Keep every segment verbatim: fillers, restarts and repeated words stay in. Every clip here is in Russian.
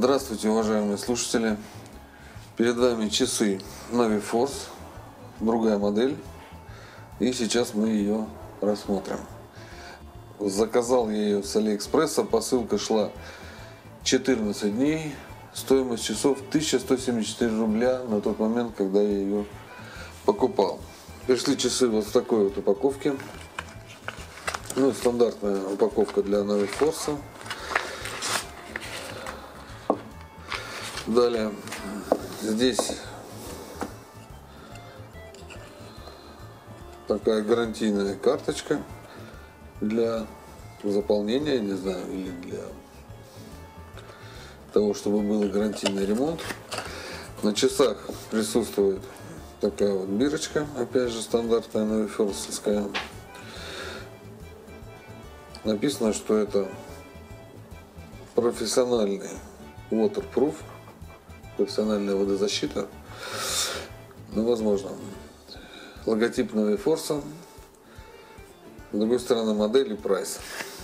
Здравствуйте, уважаемые слушатели! Перед вами часы Naviforce, другая модель, и сейчас мы ее рассмотрим. Заказал я ее с Алиэкспресса, посылка шла четырнадцать дней, стоимость часов тысяча сто семьдесят четыре рубля на тот момент, когда я ее покупал. Пришли часы вот в такой вот упаковке, ну стандартная упаковка для Naviforce. Далее здесь такая гарантийная карточка для заполнения, не знаю, или для того, чтобы был гарантийный ремонт. На часах присутствует такая вот бирочка, опять же стандартная Naviforce-ская. Написано, что это профессиональный waterproof, профессиональная водозащита. Ну, возможно, логотип Naviforce, с другой стороны модель и прайс.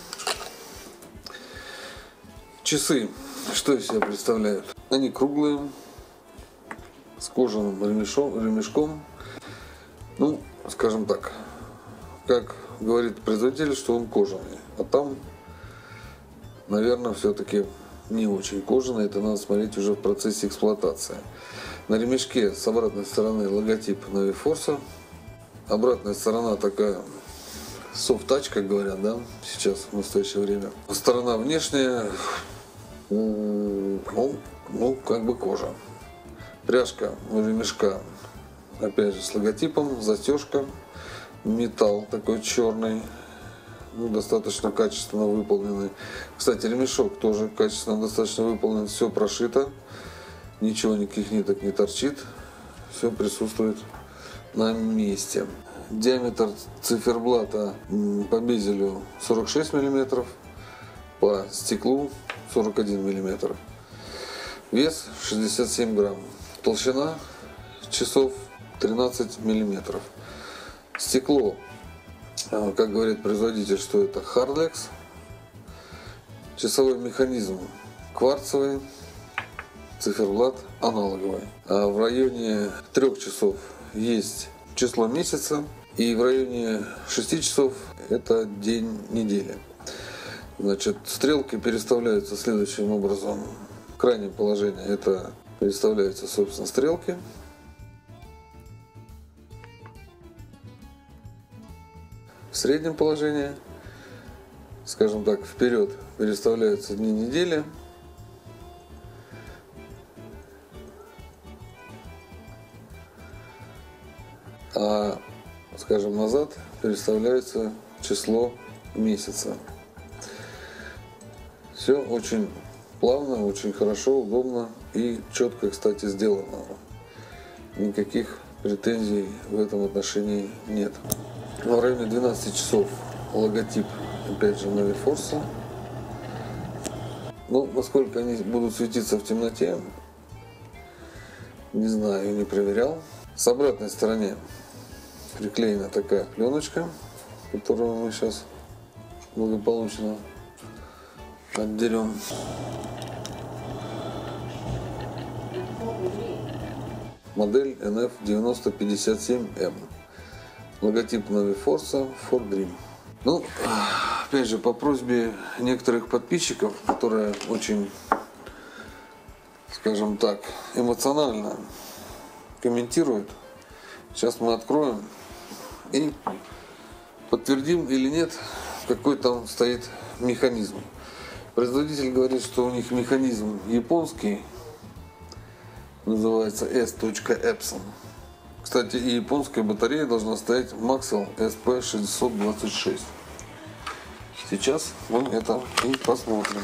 Часы, что из себя представляют? Они круглые, с кожаным ремешком, ремешком. Ну, скажем так, как говорит производитель, что он кожаный, а там, наверное, все-таки не очень кожаный, это надо смотреть уже в процессе эксплуатации. На ремешке с обратной стороны логотип Naviforce. Обратная сторона такая soft-touch, как говорят, да, сейчас в настоящее время. Сторона внешняя, ну, ну как бы кожа. Пряжка у ремешка, опять же, с логотипом, застежка, металл такой черный. Ну, достаточно качественно выполнены. Кстати, ремешок тоже качественно достаточно выполнен. Все прошито. Ничего, никаких ниток не торчит. Все присутствует на месте. Диаметр циферблата по безелю сорок шесть миллиметров. По стеклу сорок один миллиметр. Вес шестьдесят семь грамм. Толщина часов тринадцать миллиметров. Стекло, как говорит производитель, что это Hardlex. Часовой механизм кварцевый, циферблат аналоговый. А в районе трех часов есть число месяца, и в районе шести часов это день недели. Значит, стрелки переставляются следующим образом. В крайнем положении это переставляются, собственно, стрелки. В среднем положении, скажем так, вперед переставляются дни недели. А, скажем, назад переставляется число месяца. Все очень плавно, очень хорошо, удобно и четко, кстати, сделано. Никаких претензий в этом отношении нет. В районе двенадцати часов логотип, опять же, Naviforce. Ну, насколько они будут светиться в темноте, не знаю, не проверял. С обратной стороны приклеена такая пленочка, которую мы сейчас благополучно отдерем. Модель эн эф девяносто пятьдесят семь эм. Логотип Naviforce Ford Dream. Ну, опять же, по просьбе некоторых подписчиков, которые очень, скажем так, эмоционально комментируют, сейчас мы откроем и подтвердим или нет, какой там стоит механизм. Производитель говорит, что у них механизм японский, называется эс Epson. Кстати, и японская батарея должна стоять Maxell эс пи шестьсот двадцать шесть. Сейчас мы это и посмотрим.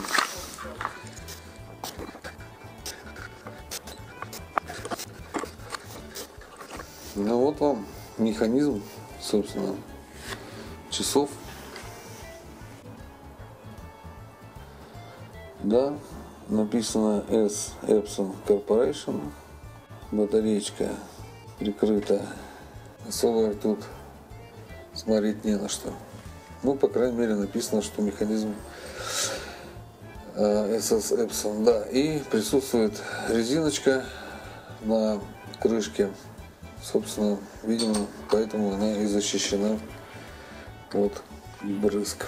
Ну вот вам механизм, собственно, часов. Да, написано эс Epson Corporation. Батареечка прикрыта. Особо тут смотреть не на что. Ну, по крайней мере, написано, что механизм эс эс Epson, да, и присутствует резиночка на крышке, собственно, видимо, поэтому она и защищена от брызг.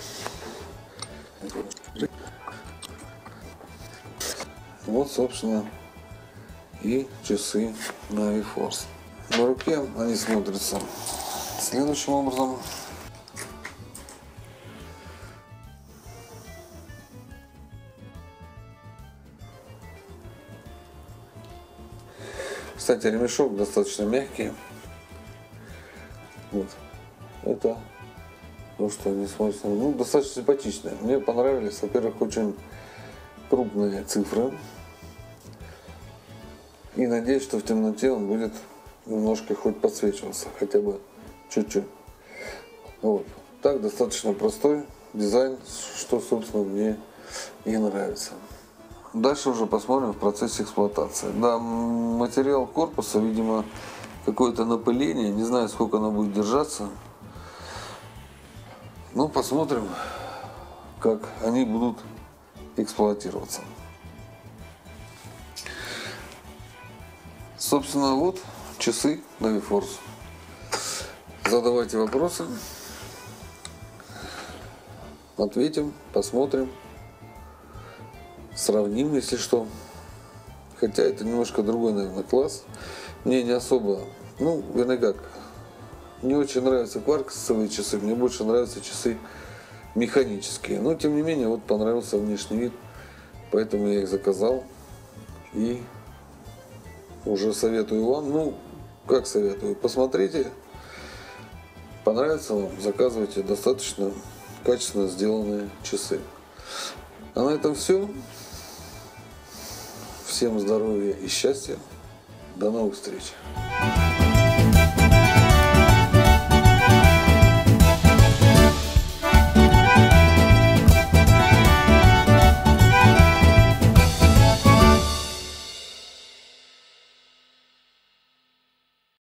Вот, собственно, и часы Naviforce. На руке они смотрятся следующим образом. Кстати, ремешок достаточно мягкий. Вот. Это то, что они смотрятся. Ну, достаточно симпатичные. Мне понравились, во-первых, очень крупные цифры. И надеюсь, что в темноте он будет немножко хоть подсвечиваться, хотя бы чуть-чуть. Вот. Так, достаточно простой дизайн, что, собственно, мне и нравится. Дальше уже посмотрим в процессе эксплуатации. Да, материал корпуса, видимо, какое-то напыление. Не знаю, сколько оно будет держаться. Ну, посмотрим, как они будут эксплуатироваться. Собственно, вот часы Naviforce. Задавайте вопросы. Ответим, посмотрим. Сравним, если что. Хотя это немножко другой, наверное, класс. Мне не особо, ну, вернее как, не очень нравятся кварцевые часы, мне больше нравятся часы механические. Но, тем не менее, вот понравился внешний вид, поэтому я их заказал. И уже советую вам, ну, как советую, посмотрите, понравится вам, заказывайте достаточно качественно сделанные часы. А на этом все. Всем здоровья и счастья. До новых встреч.